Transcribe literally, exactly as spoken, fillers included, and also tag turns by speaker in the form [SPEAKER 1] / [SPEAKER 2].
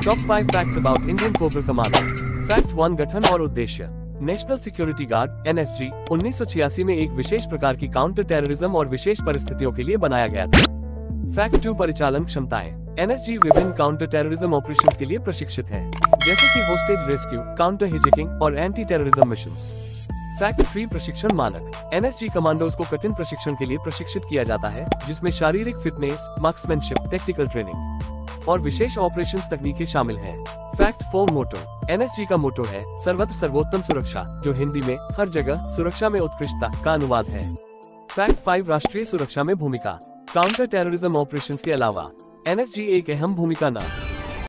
[SPEAKER 1] Top five facts about Indian cobra commando. Fact one, गठन और उद्देश्य। National security guard N S G उन्नीस सौ छियासी में एक विशेष प्रकार की काउंटर टेररिज्म और विशेष परिस्थितियों के लिए बनाया गया था। फैक्ट टू, परिचालन क्षमताएं। एन एस जी विभिन्न काउंटर टेररिज्म ऑपरेशंस के लिए प्रशिक्षित है, जैसे कि होस्टेज रेस्क्यू, काउंटर हिजैकिंग और anti terrorism missions. Fact three, प्रशिक्षण मानक। एन एस जी कमांडोज को कठिन प्रशिक्षण के लिए प्रशिक्षित किया जाता है, जिसमें शारीरिक फिटनेस, मार्क्समैनशिप, टेक्निकल ट्रेनिंग और विशेष ऑपरेशंस तकनीकें शामिल हैं। Fact four, motto. N S G का मोटो है सर्वत्र सर्वोत्तम सुरक्षा, जो हिंदी में हर जगह सुरक्षा में उत्कृष्टता का अनुवाद है। फैक्ट फाइव, राष्ट्रीय सुरक्षा में भूमिका। काउंटर टेररिज्म ऑपरेशंस के अलावा एन एस जी एक अहम भूमिका न